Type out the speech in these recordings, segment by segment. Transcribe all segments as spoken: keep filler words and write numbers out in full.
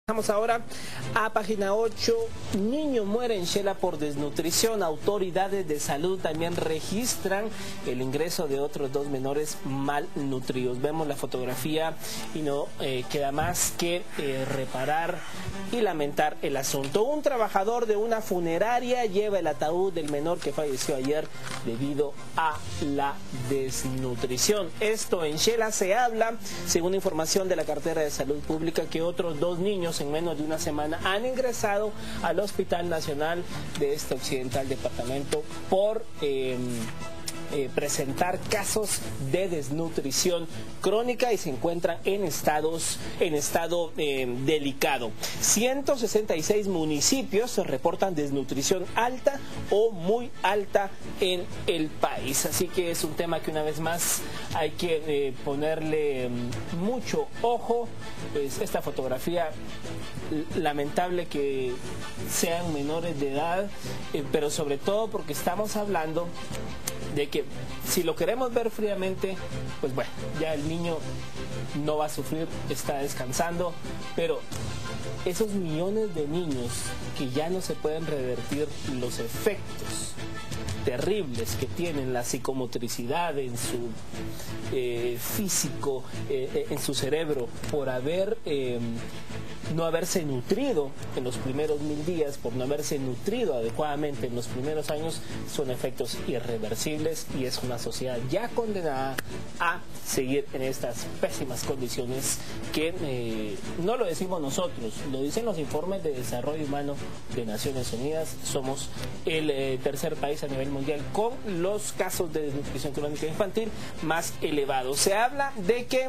Vamos ahora a página ocho. Niño muere en Xela por desnutrición. Autoridades de salud también registran el ingreso de otros dos menores malnutridos. Vemos la fotografía y no eh, queda más que eh, reparar y lamentar el asunto. Un trabajador de una funeraria lleva el ataúd del menor que falleció ayer debido a la desnutrición. Esto en Xela se habla, según información de la cartera de salud pública, que otros dos niños en menos de una semana han ingresado al Hospital Nacional de este occidental departamento por eh, eh, presentar casos de desnutrición crónica y se encuentran en estados en estado eh, delicado. ciento sesenta y seis municipios reportan desnutrición alta o muy alta en el país, así que es un tema que una vez más hay que eh, ponerle mucho ojo. Pues esta fotografía, lamentable que sean menores de edad, eh, pero sobre todo porque estamos hablando de que si lo queremos ver fríamente, pues bueno, ya el niño no va a sufrir, está descansando, pero esos millones de niños que ya no se pueden revertir los efectos terribles que tienen la psicomotricidad en su eh, físico, eh, en su cerebro, por haber eh, no haberse nutrido en los primeros mil días, por no haberse nutrido adecuadamente en los primeros años, son efectos irreversibles y es una sociedad ya condenada a seguir en estas pésimas condiciones que eh, no lo decimos nosotros, lo dicen los informes de desarrollo humano de Naciones Unidas. Somos el eh, tercer país a nivel mundial con los casos de desnutrición crónica infantil más elevados. Se habla de que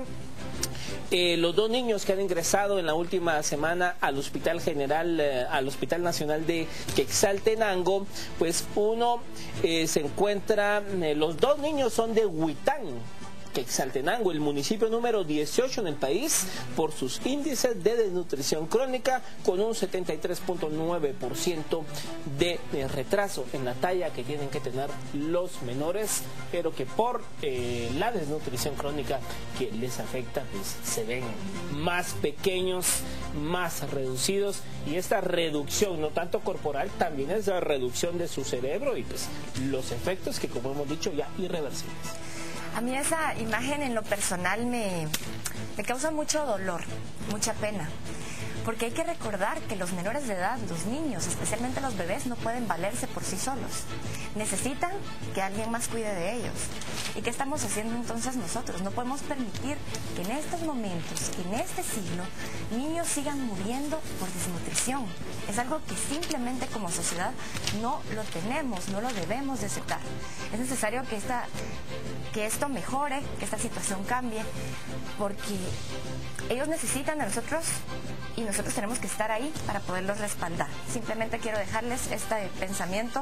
Eh, los dos niños que han ingresado en la última semana al Hospital General, eh, al Hospital Nacional de Quetzaltenango, pues uno eh, se encuentra, eh, los dos niños son de Huitán, Quetzaltenango, el municipio número dieciocho en el país, por sus índices de desnutrición crónica, con un setenta y tres punto nueve por ciento de, de retraso en la talla que tienen que tener los menores, pero que por eh, la desnutrición crónica que les afecta, pues se ven más pequeños, más reducidos, y esta reducción, no tanto corporal, también es la reducción de su cerebro y pues los efectos que, como hemos dicho, ya irreversibles. A mí esa imagen en lo personal me, me causa mucho dolor, mucha pena, porque hay que recordar que los menores de edad, los niños, especialmente los bebés, no pueden valerse por sí solos. Necesitan que alguien más cuide de ellos. ¿Y qué estamos haciendo entonces nosotros? No podemos permitir que en estos momentos, que en este siglo, niños sigan muriendo por desnutrición. Es algo que simplemente como sociedad no lo tenemos, no lo debemos de aceptar. Es necesario que, esta, que esto mejore, que esta situación cambie, porque ellos necesitan de nosotros y nosotros tenemos que estar ahí para poderlos respaldar. Simplemente quiero dejarles este pensamiento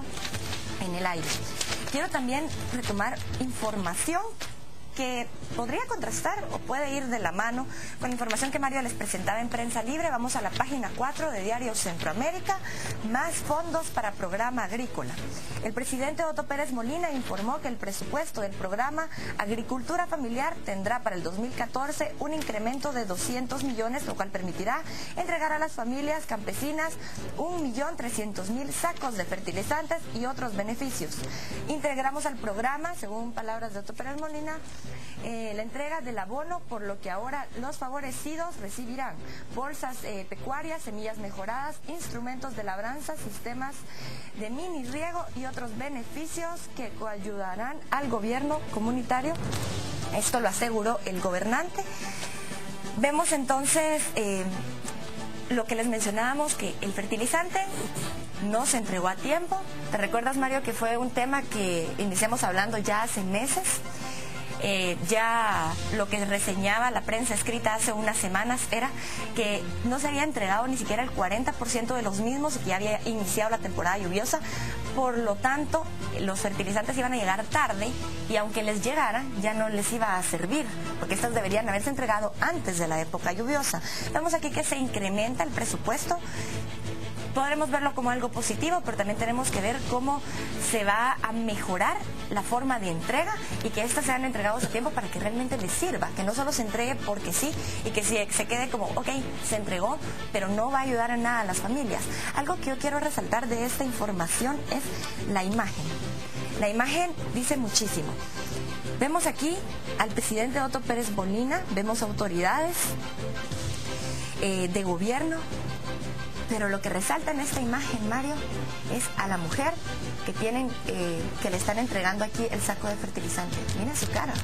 en el aire. Quiero también retomar información que podría contrastar o puede ir de la mano con la información que Mario les presentaba en Prensa Libre. Vamos a la página cuatro de Diario Centroamérica, más fondos para programa agrícola. El presidente Otto Pérez Molina informó que el presupuesto del programa Agricultura Familiar tendrá para el dos mil catorce un incremento de doscientos millones, lo cual permitirá entregar a las familias campesinas un millón trescientos mil sacos de fertilizantes y otros beneficios. Integramos al programa, según palabras de Otto Pérez Molina, Eh, la entrega del abono, por lo que ahora los favorecidos recibirán bolsas eh, pecuarias, semillas mejoradas, instrumentos de labranza, sistemas de mini riego y otros beneficios que coayudarán al gobierno comunitario. Esto lo aseguró el gobernante. Vemos entonces eh, lo que les mencionábamos, que el fertilizante no se entregó a tiempo. ¿Te recuerdas, Mario, que fue un tema que iniciamos hablando ya hace meses? Eh, ya lo que reseñaba la prensa escrita hace unas semanas era que no se había entregado ni siquiera el cuarenta por ciento de los mismos y que ya había iniciado la temporada lluviosa. Por lo tanto, los fertilizantes iban a llegar tarde y aunque les llegaran, ya no les iba a servir, porque estos deberían haberse entregado antes de la época lluviosa. Vemos aquí que se incrementa el presupuesto podremos verlo como algo positivo, pero también tenemos que ver cómo se va a mejorar la forma de entrega y que éstas sean entregados a tiempo para que realmente les sirva, que no solo se entregue porque sí y que si se quede como, ok, se entregó, pero no va a ayudar en nada a las familias. Algo que yo quiero resaltar de esta información es la imagen. La imagen dice muchísimo. Vemos aquí al presidente Otto Pérez Molina, vemos autoridades eh, de gobierno, pero lo que resalta en esta imagen, Mario, es a la mujer que tienen, eh, que le están entregando aquí el saco de fertilizante. Mira su cara.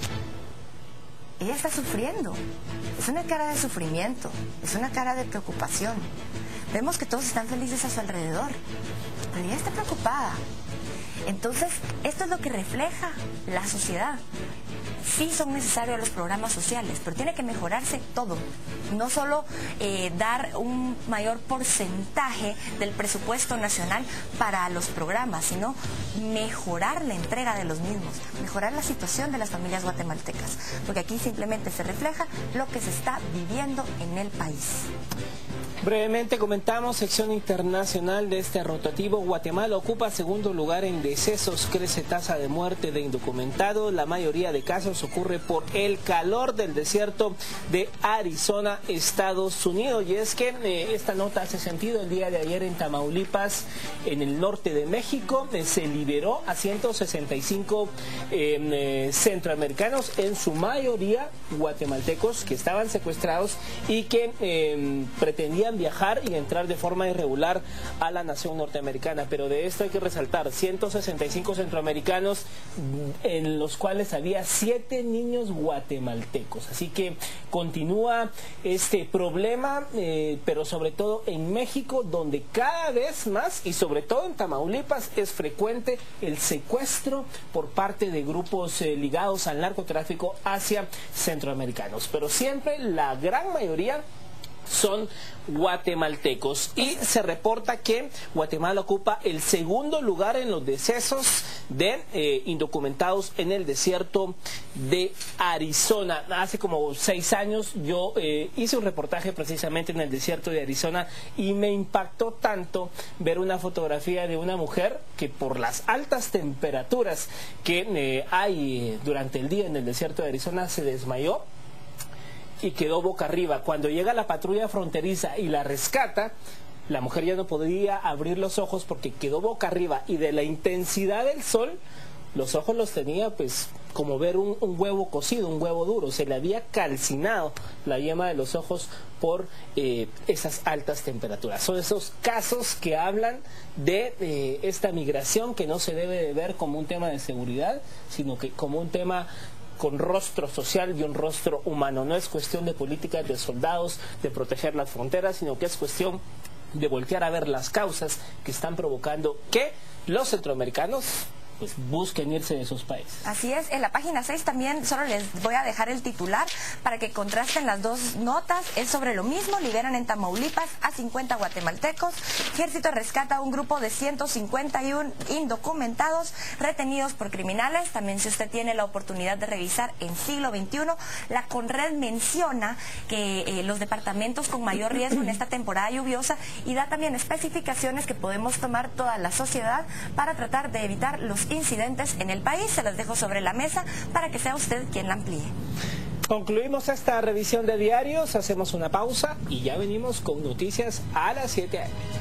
Ella está sufriendo. Es una cara de sufrimiento, es una cara de preocupación. Vemos que todos están felices a su alrededor, pero ella está preocupada. Entonces, esto es lo que refleja la sociedad. Sí son necesarios los programas sociales, pero tiene que mejorarse todo. No solo eh, dar un mayor porcentaje del presupuesto nacional para los programas, sino mejorar la entrega de los mismos, mejorar la situación de las familias guatemaltecas, porque aquí simplemente se refleja lo que se está viviendo en el país. Brevemente comentamos sección internacional de este rotativo. Guatemala ocupa segundo lugar en decesos, crece tasa de muerte de indocumentados. La mayoría de casos ocurre por el calor del desierto de Arizona, Estados Unidos. Y es que eh, esta nota hace sentido. El día de ayer en Tamaulipas, en el norte de México, eh, se liberó a ciento sesenta y cinco eh, eh, centroamericanos, en su mayoría guatemaltecos, que estaban secuestrados y que eh, pretendían viajar y entrar de forma irregular a la nación norteamericana. Pero de esto hay que resaltar, ciento sesenta y cinco centroamericanos, en los cuales había siete niños guatemaltecos. Así que continúa este problema, eh, pero sobre todo en México, donde cada vez más, y sobre todo en Tamaulipas, es frecuente el secuestro por parte de grupos eh, ligados al narcotráfico hacia centroamericanos. Pero siempre la gran mayoría son guatemaltecos, y se reporta que Guatemala ocupa el segundo lugar en los decesos de eh, indocumentados en el desierto de Arizona. Hace como seis años yo eh, hice un reportaje precisamente en el desierto de Arizona y me impactó tanto ver una fotografía de una mujer que por las altas temperaturas que eh, hay eh, durante el día en el desierto de Arizona se desmayó y quedó boca arriba. Cuando llega la patrulla fronteriza y la rescata, la mujer ya no podía abrir los ojos porque quedó boca arriba, y de la intensidad del sol, los ojos los tenía pues como ver un, un huevo cocido, un huevo duro. Se le había calcinado la yema de los ojos por eh, esas altas temperaturas. Son esos casos que hablan de eh, esta migración, que no se debe de ver como un tema de seguridad, sino que como un tema con rostro social y un rostro humano. No es cuestión de políticas de soldados, de proteger las fronteras, sino que es cuestión de voltear a ver las causas que están provocando que los centroamericanos pues busquen irse de sus países. Así es. En la página seis también solo les voy a dejar el titular para que contrasten las dos notas. Es sobre lo mismo. Liberan en Tamaulipas a cincuenta guatemaltecos. Ejército rescata a un grupo de ciento cincuenta y uno indocumentados retenidos por criminales. También, si usted tiene la oportunidad de revisar en Siglo veintiuno, la Conred menciona que eh, los departamentos con mayor riesgo en esta temporada lluviosa, y da también especificaciones que podemos tomar toda la sociedad para tratar de evitar los incidentes en el país. Se las dejo sobre la mesa para que sea usted quien la amplíe. Concluimos esta revisión de diarios, hacemos una pausa y ya venimos con noticias a las siete a m